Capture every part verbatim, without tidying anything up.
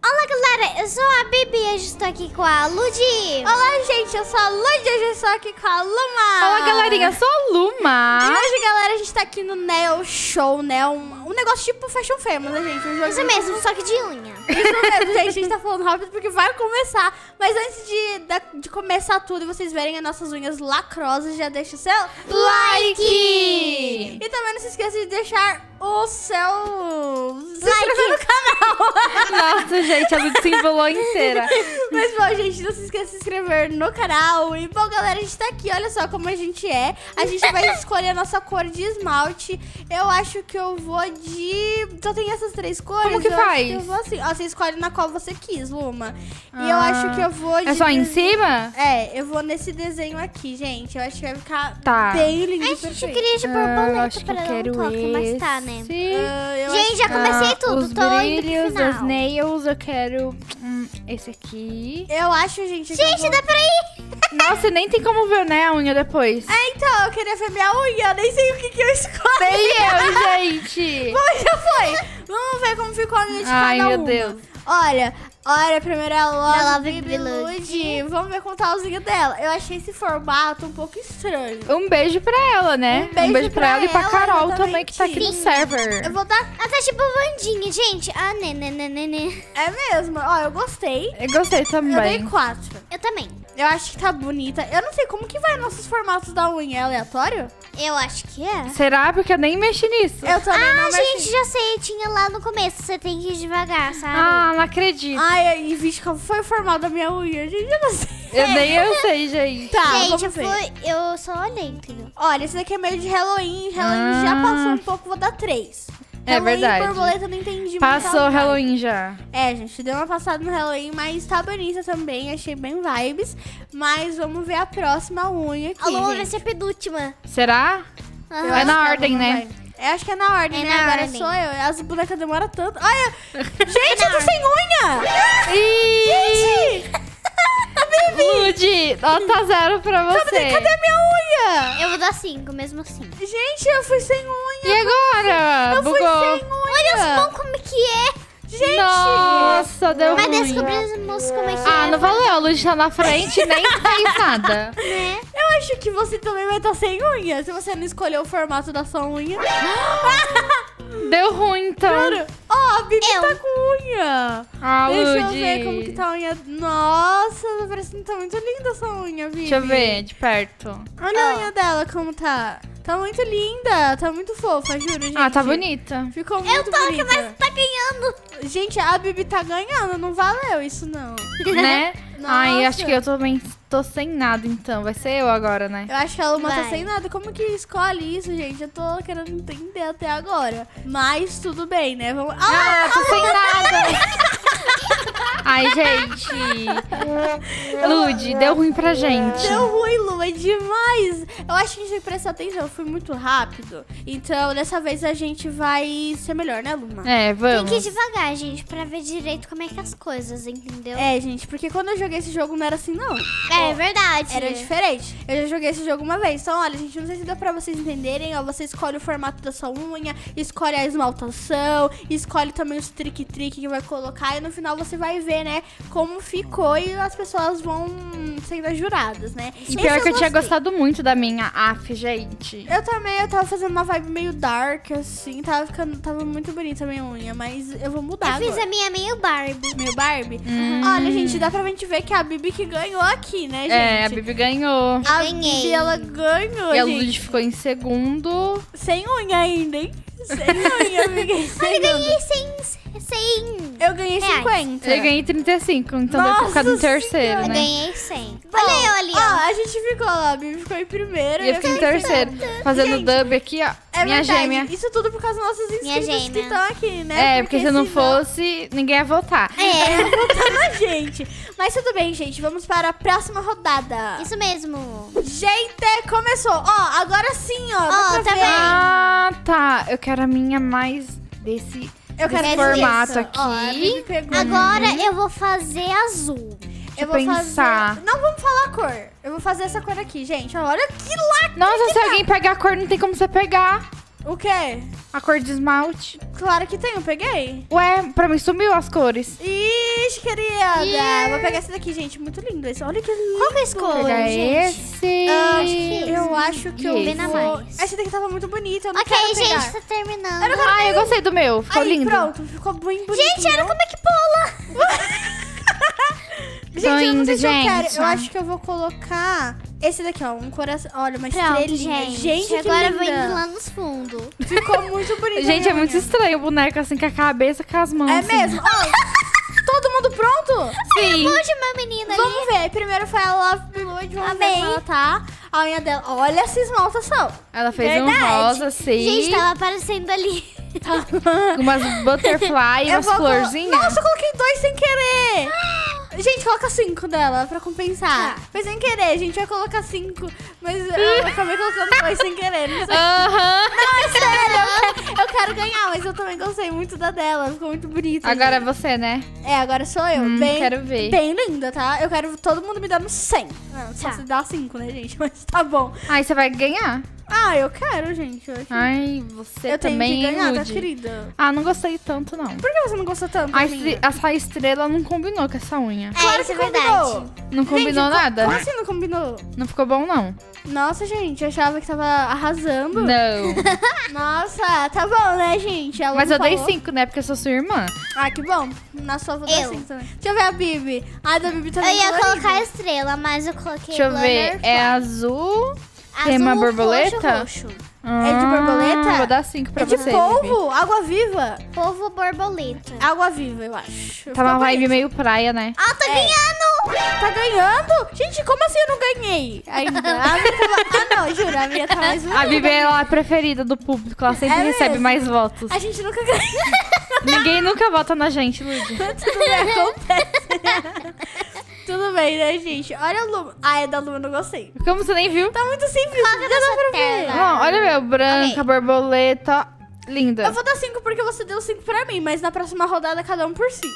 Olá, galera, eu sou a Bibi e eu estou aqui com a Ludi. Olá, gente, eu sou a Ludi e eu estou aqui com a Luma. Olá, galerinha, eu sou a Luma. E hoje, galera, a gente tá aqui no Nail Show, né? Um, um negócio tipo Fashion Famous, né, gente? Um Isso mesmo, só que de unha. Isso mesmo, gente, a gente tá falando rápido porque vai começar. Mas antes de, de, de começar tudo e vocês verem as nossas unhas lacrosas, já deixa o seu Like! E também não se esqueça de deixar o seu... se Like. inscrever no canal. Nossa, gente, a Ludi se embolou inteira. Mas bom, gente, não se esqueça de se inscrever no canal. E bom, galera, a gente tá aqui, olha só como a gente é. A gente vai escolher a nossa cor de esmalte. Eu acho que eu vou de... Só tem essas três cores. Como que eu acho faz? que eu vou assim. Ó, você escolhe na qual você quis, Luma. E eu acho que eu vou de... É só em des- cima? É, eu vou nesse desenho aqui, gente. Eu acho que vai ficar Tá. bem lindo A e gente perfeito. queria de Ah, borboleta acho que para eu dar um quero toque, esse. mas tá, né? Ah, eu Gente, já comecei Ah, tudo, os tô indo pro brilhos, final. as nails, eu quero hum, esse aqui. Eu acho, gente... que eu Gente, vou... dá pra ir. Nossa, nem tem como ver, né, a unha depois. Ah, então, eu queria ver minha unha. Eu nem sei o que, que eu escolhi. Nem eu, gente. Bom, já foi. Vamos ver como ficou a unha de Ai, cada meu uma. Deus. Olha, olha, primeiro a Da Love Love Bibi Ludi. Ludi. Vamos ver como tá a unha dela. Eu achei esse formato um pouco estranho. Um beijo pra ela, né? Um beijo pra, pra ela e pra ela, Carol também, que tá aqui no exatamente. server. Eu vou dar... Ela tá tipo Vandinha, gente. Ah, né, né, né, né, né. É mesmo. Ó, eu gostei. Eu gostei Eu dei também. quatro. Eu também. Eu acho que tá bonita. Eu não sei como que vai nossos formatos da unha. É aleatório? Eu acho que é. Será? Porque eu nem mexi nisso. Eu também Ah, não gente, mexi. já sei. Tinha lá no começo. Você tem que ir devagar, sabe? Ah, não acredito. Ai, e vixe, qual foi o formato da minha unha? Gente, eu não sei. Eu nem eu sei, gente. Tá, gente, eu, vamos ver. fui, eu só olhei, entendeu? Olha, esse daqui é meio de Halloween. Halloween já Ah. passou um pouco, vou dar três. É Halloween, verdade. borboleta, eu não entendi Passou muito a o vibe. Halloween já. É, gente, deu uma passada no Halloween, mas tá bonita também. Achei bem vibes. Mas vamos ver a próxima unha aqui, A Lua vai gente. ser a penúltima. Será? Eu Aham. É acho na que a ordem, Luma né? vai. Eu acho que é na ordem, É né? na Agora ordem. sou eu. As bonecas demoram tanto. Olha! Gente, eu tô sem unha! Ih! Gente! Ludi, nota zero pra você. Cadê a minha unha? Eu vou dar cinco, mesmo assim. Gente, eu fui sem unha. E agora? Eu fui Bugou. sem unha. Olha os mãos como é que é. Gente! Nossa, deu Mas ruim. descobrimos como é que Ah, é. não valeu. A Ludi tá na frente e nem fez nada. Né? Eu acho que você também vai estar sem unha. Se você não escolheu o formato da sua unha. Deu ruim, então. Juro. Ó, a Bibi Eu. tá com unha. Ah, Deixa eu Ludi. ver como que tá a unha. Nossa, tá parecendo que tá muito linda essa unha, Bibi. Deixa eu ver de perto. Olha a Ó. unha dela como tá. Tá muito linda, tá muito fofa, juro, gente. Ah, tá bonita. Ficou muito Eu tô bonita. que mais tá ganhando. Gente, a Bibi tá ganhando, não valeu isso não. Né? Ai, Nossa. acho que eu também tô sem nada, então. Vai ser eu agora, né? Eu acho que a Luma tá Vai. sem nada. Como que escolhe isso, gente? Eu tô querendo entender até agora. Mas tudo bem, né? Vamos... Ah! Ah, tô sem nada. Ai, gente. Ludi, deu ruim pra gente. Deu ruim, Lu, é demais. Eu acho que a gente tem que prestar atenção, foi muito rápido. Então, dessa vez a gente vai ser melhor, né, Luma? É, Tem vamos. que ir devagar, gente, pra ver direito como é que é as coisas, entendeu? É, gente, porque quando eu joguei esse jogo não era assim, não. É verdade. Era diferente. Eu já joguei esse jogo uma vez. Então, olha, gente, não sei se dá pra vocês entenderem. Ó, você escolhe o formato da sua unha, escolhe a esmaltação, escolhe também os trick-trick que vai colocar. E no final você vai ver, né, como ficou. E as pessoas vão sendo juradas, né? E Esse pior que eu tinha gostei. gostado muito da minha af, gente. Eu também, eu tava fazendo uma vibe meio dark, assim. Tava ficando, tava muito bonita a minha unha. Mas eu vou mudar Eu fiz agora. a minha meio Barbie. Meio Barbie. Hum. Olha, gente, dá pra gente ver que é a Bibi que ganhou aqui, né, gente? É, a Bibi ganhou. A Ganhei. Bibi, ela ganhou, E a gente. Ludi ficou em segundo. Sem unha ainda, hein? Sem unha, amiga. Sem Eu ganhei unha. cem, cem. Eu ganhei reais. cinquenta. Eu ganhei trinta e cinco, então deu pra ficar no Nossa terceiro, Senhora. Eu né? ganhei cem. Bom, Olha eu ali, Ó, ó. a gente ficou lá, a Bibi ficou em primeiro. E eu fiquei em terceiro. Fazendo Gente, dub aqui, ó. É minha verdade. gêmea. Isso tudo por causa dos nossos Minha inscritos que gêmea. estão aqui, né? É, porque se não senão- fosse, ninguém ia votar. É, Votar na gente. Mas tudo bem, gente. Vamos para a próxima rodada. isso mesmo. Gente, começou. Ó, agora sim, ó. Ó, dá pra tá ver. bem. Ah, tá. Eu quero a minha mais desse, Eu quero desse ver formato isso. aqui. Ó, a Bibi pegou. Agora eu vou fazer azul. eu eu vou pensar. fazer. Não vamos falar a cor. Eu vou fazer essa cor aqui, gente. Ó, olha que lá. Nossa, se alguém pegar a cor, não tem como você pegar. O quê? A cor de esmalte. Claro que tem, eu peguei. Ué, pra mim sumiu as cores. Ih, gente querida. Yeah. Vou pegar esse daqui, gente. Muito lindo esse. Olha que lindo. Qual que eu escolho, Pegar gente? esse. Ah, que eu acho que eu Combina vou... mais. Esse daqui tava muito bonito, eu não Ok, quero pegar. gente, tá terminando. Eu não quero Ah, eu gostei do meu. Ficou Aí, lindo. pronto, ficou bem bonito. Gente, olha como é que pula. Gente, eu não indo, sei se eu gente. quero. Eu acho que eu vou colocar esse daqui, ó. Um coração. Olha, uma Pronto, estrelinha. gente. Gente, que agora eu vou linda. indo lá nos fundos. Ficou muito bonito. Gente, a é muito unha. estranho o boneco assim com a cabeça com as mãos. É assim. mesmo? Ó, todo mundo pronto? Sim. Última menina ali. Vamos ver. Primeiro foi a Love Blood. Vamos ver Amei. como ela tá. A unha dela. Olha essa esmaltação. Ela fez Verdade. um rosa assim. Gente, tava aparecendo ali. Umas butterfly, Eu umas vou colo- florzinhas. Nossa, eu coloquei dois sem querer. Gente, coloca cinco dela pra compensar. Tá. Foi sem querer, a gente vai colocar cinco. Mas eu acabei colocando dois sem querer. Não sei. Aham. Não, é sério. Eu quero, eu quero ganhar, mas eu também gostei muito da dela. Ficou muito bonita. Agora é gente. você, né? É, agora sou eu. Hum, bem, quero ver. Bem linda, tá? Eu quero todo mundo me dando cem. Não, só Tá. se dá cinco, né, gente? Mas tá bom. Aí você vai ganhar. Ah, eu quero, gente. Eu, acho- Ai, você eu tenho também que ganhar, tá, ilude. querida? Ah, não gostei tanto, não. Por que você não gostou tanto? A da estre- minha? essa estrela não combinou com essa unha. É, isso é que verdade. combinou. Não combinou Gente, co- nada? Como assim não combinou? Não ficou bom, não. Nossa, gente, eu achava que tava arrasando. Não. Nossa, tá bom, né, gente? Ela Mas não eu dei falou. cinco, né? Porque eu sou sua irmã. Ah, que bom. Na sua eu vou dar Eu. cinco também. Deixa eu ver a Bibi. A da Bibi Eu também ia colorida. colocar a estrela, mas eu coloquei Deixa eu ver. butterfly. É azul. Azul, Tem uma borboleta? roxo, roxo. É de borboleta? Ah, vou dar cinco pra É de você. polvo, água viva. Polvo borboleta. Água viva, eu acho. Tá Ficou uma vibe bonito. meio praia, né? Ah, tá É. ganhando! Tá ganhando? Gente, como assim eu não ganhei ainda? A minha tava... Ah, não, juro, a minha tá mais bonita. A Bibi é a preferida do público. Ela sempre É recebe mesmo? mais votos. A gente nunca ganha. Ninguém nunca vota na gente, Lud. Tudo bem, acontece. Tudo bem, né, gente? Olha a Luma. Ah, é da Luma, não gostei. Como você nem viu? Tá muito simples. Coloca já na dá sua pra ver. tela. Não, olha meu, branca, borboleta, linda. Eu vou dar cinco porque você deu cinco pra mim, mas na próxima rodada cada um por si.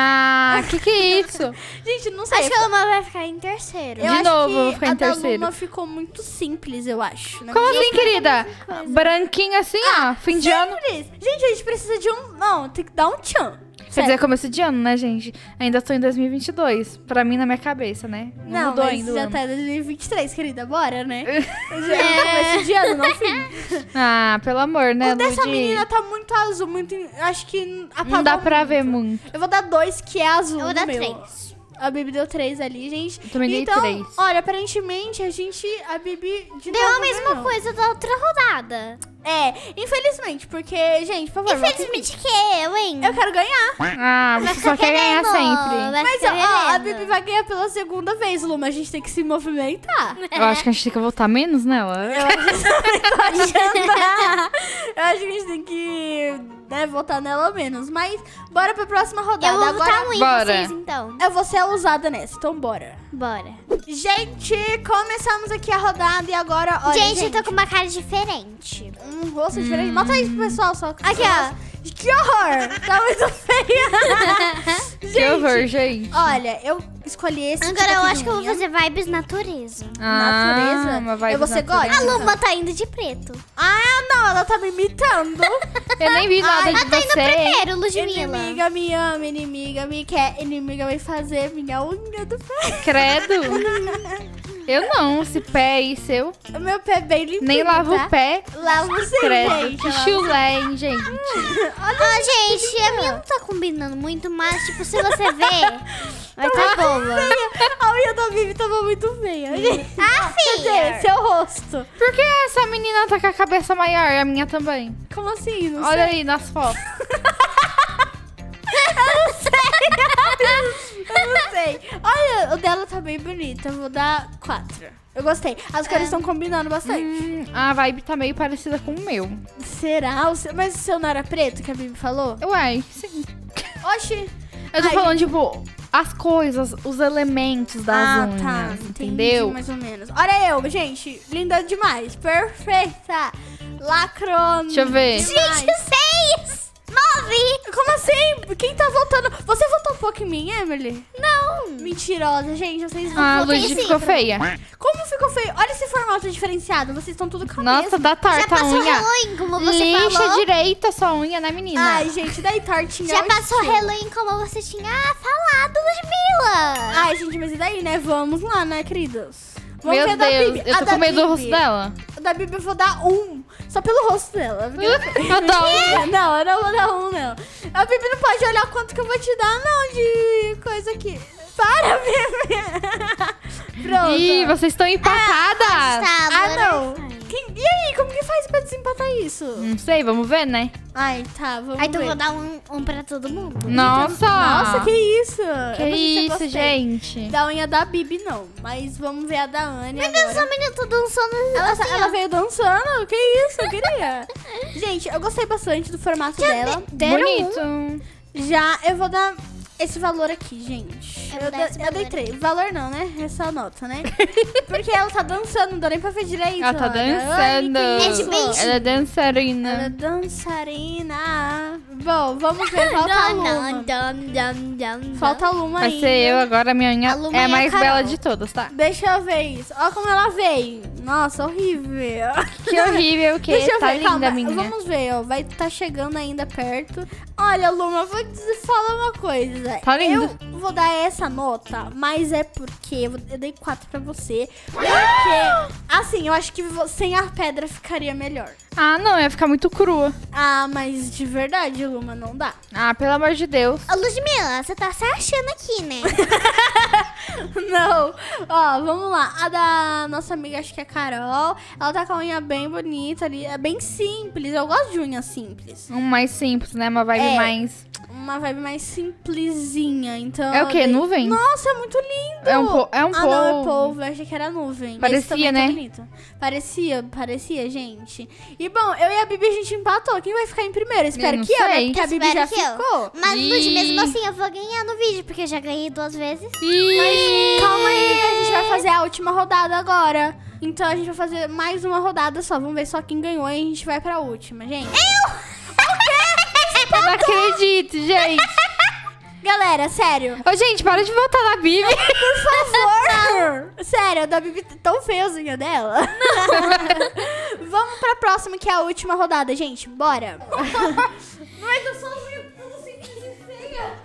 Ah, que que é isso? Gente, não sei. Acho que a Luma vai ficar em terceiro. Eu De acho novo, que eu vou ficar a em da terceiro. Luma ficou muito simples, eu acho. né? Como assim, querida? Branquinha assim, ó, fim de ano. Simples. Gente, a gente precisa de um... Não, tem que dar um tchan. Quer dizer, começo de ano, né, gente? Ainda tô em dois mil e vinte e dois. Pra mim, na minha cabeça, né? Não, Não, mudou mas ainda o já ano. tá em dois mil e vinte e três, querida. Bora, né? Já é começo de ano, não fim. Ah, pelo amor, né, O dessa Lud? menina tá muito azul, muito... Acho que apagou Não dá pra muito. ver muito. Eu vou dar dois, que é azul. Eu vou no dar meu. três. A Bibi deu três ali, gente. Eu também dei então, três. olha, aparentemente a gente... A Bibi de Deu novo a mesma ganhou. coisa da outra rodada. É, infelizmente, porque, gente, por favor... Infelizmente que eu, hein? Eu quero ganhar. Ah, você só quer ganhar querendo. sempre. Vai Mas, ficar ó, a querendo. Bibi vai ganhar pela segunda vez, Luma. A gente tem que se movimentar. Eu acho que a gente tem que votar menos nela. Eu acho que você também tá achando. Eu acho que a gente tem que, né, votar nela menos. Mas, bora pra próxima rodada. Eu vou Agora, botar um em bora. vocês, então. eu vou ser a ousada nessa, então bora. Bora. Gente, começamos aqui a rodada e agora, olha, gente, gente, eu tô com uma cara diferente. um rosto diferente. Mostra aí pro pessoal só. Aqui, ó. Que horror! Tá muito feia. Que horror, gente. Olha, eu escolhi esse Agora tipo eu aqui acho que eu vou de unha. fazer vibes natureza. Natureza? Ah, uma vibe Eu vou ser natureza. gótica. A Luma tá indo de preto. Ah, não, ela tá me imitando. Eu nem vi nada Ai, de Ela tá indo você. hein? primeiro, Ludmilla. Inimiga me ama, inimiga me quer, inimiga vai fazer minha unha do pé. Credo. Eu não, esse pé aí seu. O meu pé é bem limpinho, Nem lavo tá? o pé. Lavo sim, Credo. gente. Que eu lavo. chulé, hein, gente. Ah, gente, a minha não tá combinando muito, mas, tipo, se você ver, vai tá boa. A unha da Vivi tava muito feia. gente. Ah, Quer dizer, filha. seu rosto. Por que essa menina tá com a cabeça maior e a minha também? Como assim? Não Olha sei. aí nas fotos. Eu não sei. Olha, o dela tá bem bonito. Eu vou dar quatro. Eu gostei. As cores estão combinando bastante. Hum, a vibe tá meio parecida com o meu. Será? O seu- Mas o seu não era preto, que a Bibi falou? Uai, sim. Oxi. Eu tô Ai, falando, tipo, as coisas, os elementos das ah, unhas, tá. entendeu? Entendi, mais ou menos. Olha eu, gente. Linda demais. Perfeita. Lacrona. Deixa eu ver. Demais. Gente, seis! Nove! Como assim? Quem tá votando? Você votou pouco em mim, Emily? Não. Mentirosa, gente, vocês não Ah, a vão ter Lud esse- ficou feia. Como ficou feio? Olha esse formato diferenciado, vocês estão tudo com a Nossa, mesma. dá Já torta a passou unha. Halloween, como você Lixa falou. direito a sua unha, né, menina? Ai, gente, daí tortinha. Já é o passou estilo. Halloween, como você tinha falado, Ludmilla. Ai, gente, mas e daí, né? Vamos lá, né, queridos? Vamos Meu ver a da Deus, Bibi. eu A tô da com medo do Bibi. rosto dela. A da Bibi eu vou dar um. Só pelo rosto dela. porque- Eu dou um. Não, eu não vou dar um, não. A Bibi não pode olhar quanto que eu vou te dar, não, de coisa aqui. Para, Bibi. Pronto. Ih, vocês estão empatadas. Tá, Ah, agora não. vai. Quem- E aí, como que faz pra desempatar isso? Não sei, vamos ver, né? Ai, tá, vamos Aí tu ver. vou dar um, um pra todo mundo. Nossa. Nossa, que isso? Que Eu não sei se eu isso, gostei. gente. Da unha da Bibi, não. Mas vamos ver a da Anne Meu Deus, agora. essa menina tá dançando Ela, assim, ela ó. veio dançando? Que isso, eu queria. Gente, eu gostei bastante do formato dela. Deram um. Bonito. Já eu vou dar esse valor aqui, gente. Eu Eu, vou dar da- esse eu dei valor três. Valor não, né? Essa nota, né? Porque ela tá dançando, não dá nem pra ver direito. Ela tá olha. Ai, dançando. que É isso. de beijo. Ela é dançarina. Ela é dançarina. Bom, vamos ver. Falta a Luma. Falta a Luma Vai ainda. ser eu agora, minha unha A Luma é e a a mais Carol. bela de todas, tá? Deixa eu ver isso. Olha como ela veio. Nossa, horrível. Que horrível que Deixa eu tá ver, linda calma. a minha. Vamos ver, ó. Vai estar chegando ainda perto. Olha, Luma, eu vou te falar uma coisa. Tá lindo. Eu vou dar essa nota, mas é porque eu eu dei quatro pra você. Porque, assim, eu acho que vo- sem a pedra ficaria melhor. Ah, não, ia ficar muito crua. Ah, mas de verdade, Luma, não dá. Ah, pelo amor de Deus. Ô, Ludmilla, você tá se achando aqui, né? Não. Ó, vamos lá. A da nossa amiga, acho que é a Carol. Ela tá com a unha bem bonita ali. É bem simples. Eu gosto de unha simples. Um mais simples, né? Uma vibe É. mais... Uma vibe mais simplesinha, então... É o quê? eu dei- Nuvem? Nossa, é muito lindo! É um po- é um ah, não, é polvo. polvo. Eu achei que era nuvem. Parecia, Esse também tá né? bonito. Parecia, parecia, gente. E bom, eu e a Bibi, a gente empatou. Quem vai ficar em primeiro? Espero não que eu, né? sei. Porque a Bibi já Espero que eu. ficou. Mas, Lud, Ih. mesmo assim, eu vou ganhar no vídeo, porque eu já ganhei duas vezes. Ih, Calma aí, a gente vai fazer a última rodada agora. Então a gente vai fazer mais uma rodada só. Vamos ver só quem ganhou e a gente vai pra última, gente. não acredito, gente. Galera, sério. Ô, gente, para de votar na Bibi. Por favor! Sério, a da Bibi tá tão feiozinha dela. Vamos pra próxima, que é a última rodada, gente. Bora. Mas eu sou simples e feia.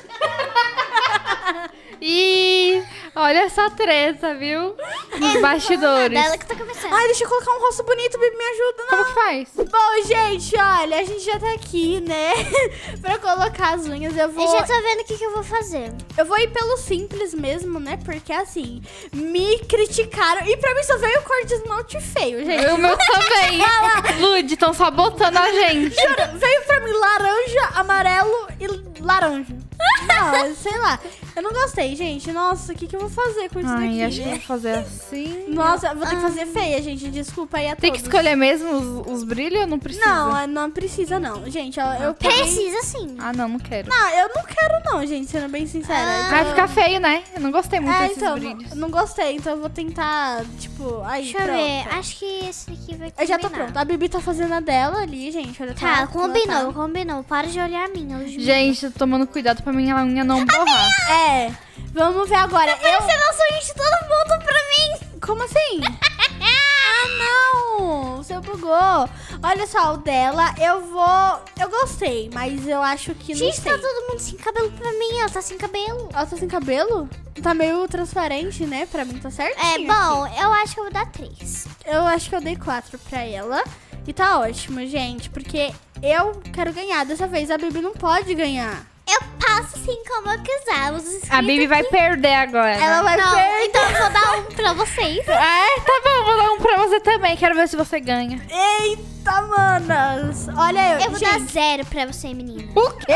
Ih, olha essa treta, viu? Nos bastidores. Dela que tá começando. Ai, deixa eu colocar um rosto bonito, Bibi, me ajuda. Como Não. que faz? Bom, gente, olha, a gente já tá aqui, né? Pra colocar as unhas, eu vou... Eu já tô vendo o que, que eu vou fazer. Eu vou ir pelo simples mesmo, né? Porque, assim, me criticaram. E pra mim só veio cor de esmalte feio, gente. O meu também. Lud, estão sabotando a gente. Juro, veio pra mim laranja, amarelo e laranja. Não, sei lá. Eu não gostei, gente. Nossa, o que, que eu vou fazer com isso Ai, daqui? acho que eu vou fazer assim. Nossa, eu vou ter que fazer feia, gente. Desculpa aí a Tem que todos. escolher mesmo os, os brilhos ou não precisa? Não, não precisa não. Gente, eu, eu peguei... Precisa sim. Ah, não, não quero. Não, eu não quero não, gente, sendo bem sincera. Ah. Vai ficar feio, né? Eu não gostei muito É, desses então, brilhos. não, não gostei. Então eu vou tentar, tipo... Aí, Deixa eu pronto. ver. Acho que esse aqui vai combinar. Eu já tô pronta. A Bibi tá fazendo a dela ali, gente. Olha, Tá, ela combinou, tá. combinou. Para de olhar a minha, Ludmilla. Gente, tô tomando cuidado pra minha unha não borrar. É, vamos ver agora. Eu... Você não sonha de todo mundo pra mim. Como assim? Ah, não! Você bugou. Olha só, o dela, eu vou... Eu gostei, mas eu acho que não Gente, sei. tá todo mundo sem cabelo pra mim. Ela tá sem cabelo. Ela tá sem cabelo? Tá meio transparente, né? Pra mim tá certinho. É, bom, eu acho que eu vou dar três. Eu acho que eu dei quatro pra ela. E tá ótimo, gente. Porque eu quero ganhar. Dessa vez a Bibi não pode ganhar. Eu passo assim como eu quiser. Os inscritos A Bibi vai aqui- perder agora. Ela vai Não, perder. então eu vou dar um pra vocês. É, tá bom, vou dar um pra você também. Quero ver se você ganha. Eita, manas. Olha eu. Eu vou dar gente, zero pra você, menina. O quê?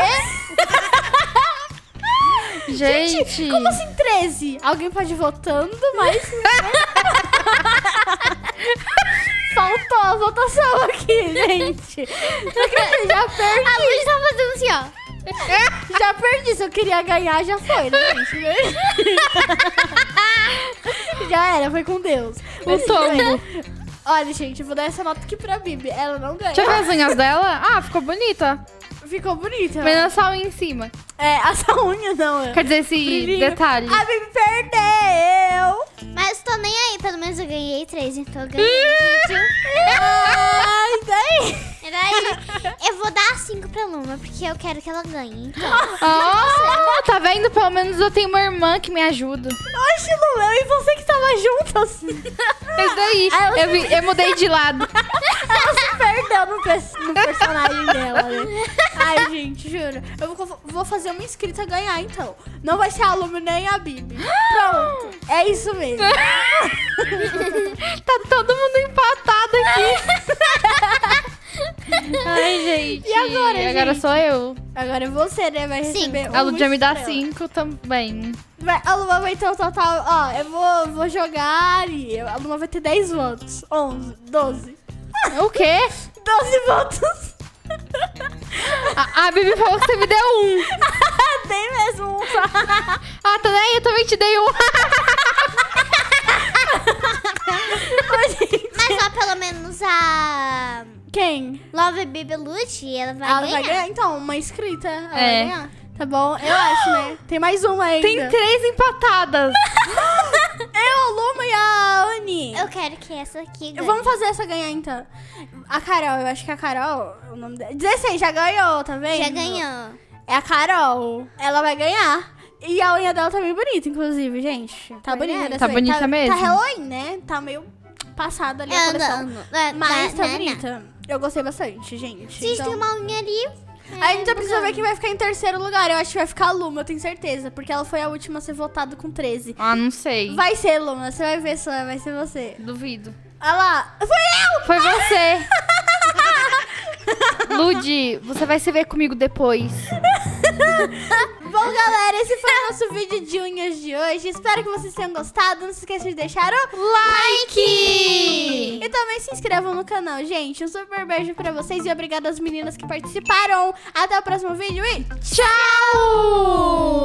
Gente, como assim treze? Alguém pode ir votando, mas... Faltou a votação aqui, gente. Já perdi. A Luz tá fazendo assim, ó. Já perdi. Se eu queria ganhar, já foi, né, gente? Já era, foi com Deus. o tombo. Olha, gente, eu vou dar essa nota aqui pra Bibi. Ela não ganha. Deixa eu ver as unhas dela. Ah, ficou bonita. Ficou bonita. Menos só em cima. É, essa unha não. É. Quer dizer, esse Brilhinho. detalhe. A Bibi perdeu. Mas tô nem aí, pelo menos eu ganhei três, então eu ganhei. Ai, daí. E daí, eu vou dar cinco pra Luma, porque eu quero que ela ganhe. Então, Oh, tá vendo? Pelo menos eu tenho uma irmã que me ajuda. Oxe, Lu, eu e você que tava juntas. Isso daí, Ela eu, vi- eu mudei de lado. Ela se perdeu no, pe- no personagem dela, né? Ai, gente, juro. Eu vou, vou fazer uma inscrita ganhar, então. Não vai ser a Luma nem a Bibi. Pronto. É isso mesmo. Tá todo mundo empatado aqui. Ai, gente. E agora, Agora gente? sou eu. Agora é você, né? Vai Sim. receber A uma Lu já me dá estrela. cinco também. Vai, a Luma vai ter o total... Ó, eu vou, vou jogar ali. A Luma vai ter dez votos. onze, doze. O quê? doze votos. A, a Bibi falou que você me deu um. Tem mesmo um. Ah, tá nem? Eu também te dei um. mas ó, pelo menos a Quem? Love Baby Lute, ela vai Ela ganhar. vai ganhar, então, uma inscrita. Ela É. vai ganhar. Tá bom? Eu acho, né? Tem mais uma ainda. Tem três empatadas. Eu, a Luma e a Anne. Eu quero que essa aqui ganhe. Vamos fazer essa ganhar, então. A Carol, eu acho que a Carol... O nome dela... dezesseis, já ganhou, tá vendo? Já ganhou. É a Carol. Ela vai ganhar. E a unha dela tá bem bonita, inclusive, gente. Tá Verdade. bonita. dessa Tá vez. bonita tá, mesmo. Tá Halloween, né? Tá meio passada ali a Eu coleção. não, não, Mas tá não, não. bonita. Eu gostei bastante, gente. Se a gente Então- tem uma unha ali... A gente já precisa ver quem vai ficar em terceiro lugar. Eu acho que vai ficar a Luma, eu tenho certeza. Porque ela foi a última a ser votada com treze. Ah, não sei. Vai ser, Luma. Você vai ver só, vai ser você. Duvido. Olha lá. Foi eu! Foi você. Ludi, você vai se ver comigo depois. Bom, galera, esse foi o nosso vídeo de unhas de hoje. Espero que vocês tenham gostado. Não se esqueça de deixar o like! E também se inscrevam no canal, gente. Um super beijo pra vocês e obrigada às meninas que participaram. Até o próximo vídeo e tchau!